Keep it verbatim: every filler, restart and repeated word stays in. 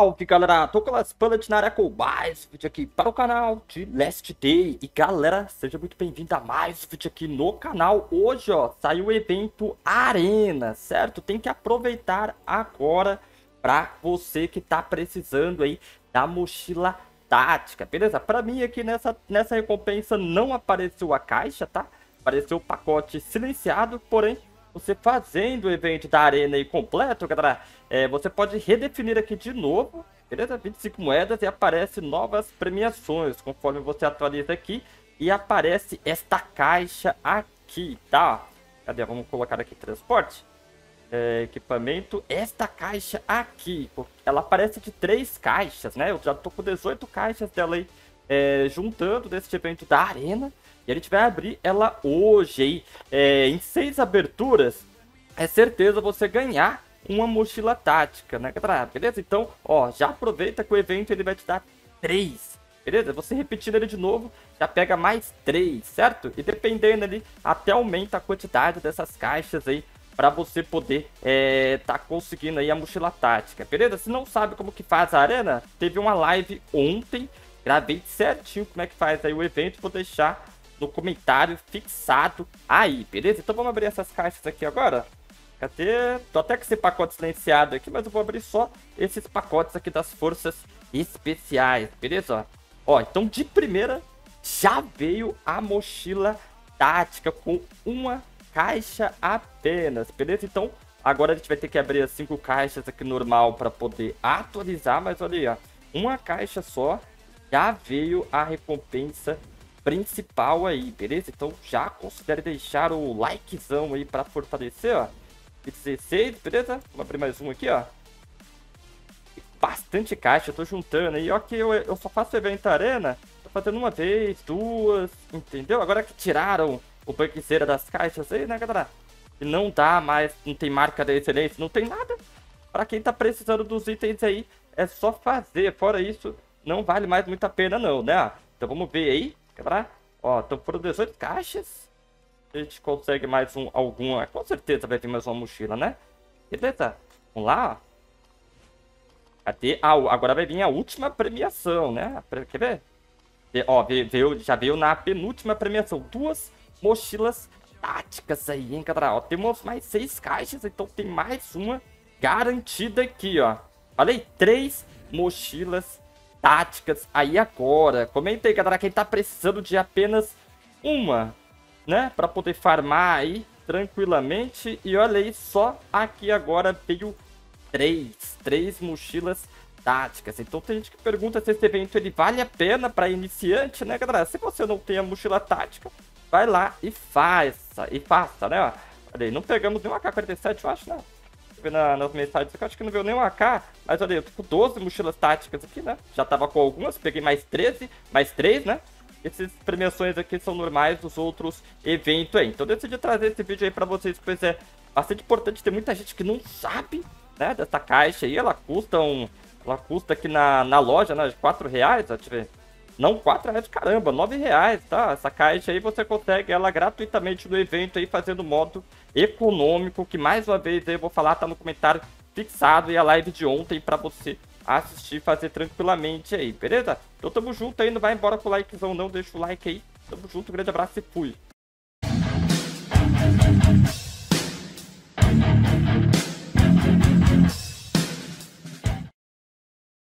Salve galera, tô com as Palates na área com mais um vídeo aqui para o canal de Last Day. E galera, seja muito bem-vindo a mais um vídeo aqui no canal. Hoje ó, saiu o evento Arena, certo? Tem que aproveitar agora para você que tá precisando aí da mochila tática, beleza? Para mim aqui nessa, nessa recompensa não apareceu a caixa, tá? Apareceu o pacote silenciado, porém você fazendo o evento da arena aí completo, galera, é, você pode redefinir aqui de novo, beleza? vinte e cinco moedas e aparece novas premiações, conforme você atualiza aqui. E aparece esta caixa aqui, tá? Cadê? Vamos colocar aqui transporte. É, equipamento. Esta caixa aqui, ela aparece de três caixas, né? Eu já tô com dezoito caixas dela aí, é, juntando desse evento da arena. E a gente vai abrir ela hoje aí, é, em seis aberturas, é certeza você ganhar uma mochila tática, né, galera? Beleza? Então, ó, já aproveita que o evento ele vai te dar três, beleza? Você repetindo ele de novo, já pega mais três, certo? E dependendo ali, até aumenta a quantidade dessas caixas aí, para você poder é, tá conseguindo aí a mochila tática, beleza? Se não sabe como que faz a arena, teve uma live ontem, gravei certinho como é que faz aí o evento, vou deixar no comentário fixado aí, beleza? Então vamos abrir essas caixas aqui agora. Cadê? Tô até com esse pacote silenciado aqui, mas eu vou abrir só esses pacotes aqui das forças especiais, beleza? Ó, então de primeira já veio a mochila tática com uma caixa apenas, beleza? Então agora a gente vai ter que abrir as cinco caixas aqui normal para poder atualizar, mas olha aí, ó, uma caixa só já veio a recompensa principal aí, beleza? Então já considere deixar o likezão aí para fortalecer, ó. dezesseis, beleza? Vamos abrir mais um aqui, ó. Bastante caixa, eu tô juntando aí, ó, que eu, eu só faço evento arena, tô fazendo uma vez, duas, entendeu? Agora que tiraram o banquezeira das caixas aí, né, galera? E não dá mais, não tem marca da excelência, não tem nada. Para quem tá precisando dos itens aí, é só fazer. Fora isso, não vale mais muito a pena não, né? Então vamos ver aí. Ó, então foram dezoito caixas. A gente consegue mais um, alguma. Com certeza vai vir mais uma mochila, né? Beleza? Vamos lá. Cadê? Ah, agora vai vir a última premiação, né? Quer ver? Ó, veio, já veio na penúltima premiação. Duas mochilas táticas aí, hein, galera? Ó, temos mais seis caixas, então tem mais uma garantida aqui, ó. Falei, três mochilas táticas aí agora. Comenta aí, galera, quem tá precisando de apenas uma, né, para poder farmar aí tranquilamente. E olha aí, só aqui agora veio três, três mochilas táticas. Então tem gente que pergunta se esse evento ele vale a pena para iniciante, né, galera? Se você não tem a mochila tática, vai lá e faça, e faça, né, ó. Olha aí, não pegamos nenhum A K quarenta e sete, eu acho, né? Na, nas mensagens aqui, eu acho que não veio nenhum A K, mas olha, eu tô com doze mochilas táticas aqui, né? Já tava com algumas, peguei mais treze, mais três, né? Essas premiações aqui são normais dos outros eventos aí. Então eu decidi trazer esse vídeo aí pra vocês, pois é bastante importante. Tem muita gente que não sabe, né, dessa caixa aí. Ela custa um. Ela custa aqui na, na loja, né? quatro reais, ó, deixa eu ver. Não, quatro reais, caramba, nove reais, tá? Essa caixa aí você consegue ela gratuitamente no evento aí, fazendo modo econômico, que mais uma vez eu vou falar, tá no comentário fixado e a live de ontem pra você assistir e fazer tranquilamente aí, beleza? Então tamo junto aí, não vai embora com o likezão não, deixa o like aí. Tamo junto, grande abraço e fui.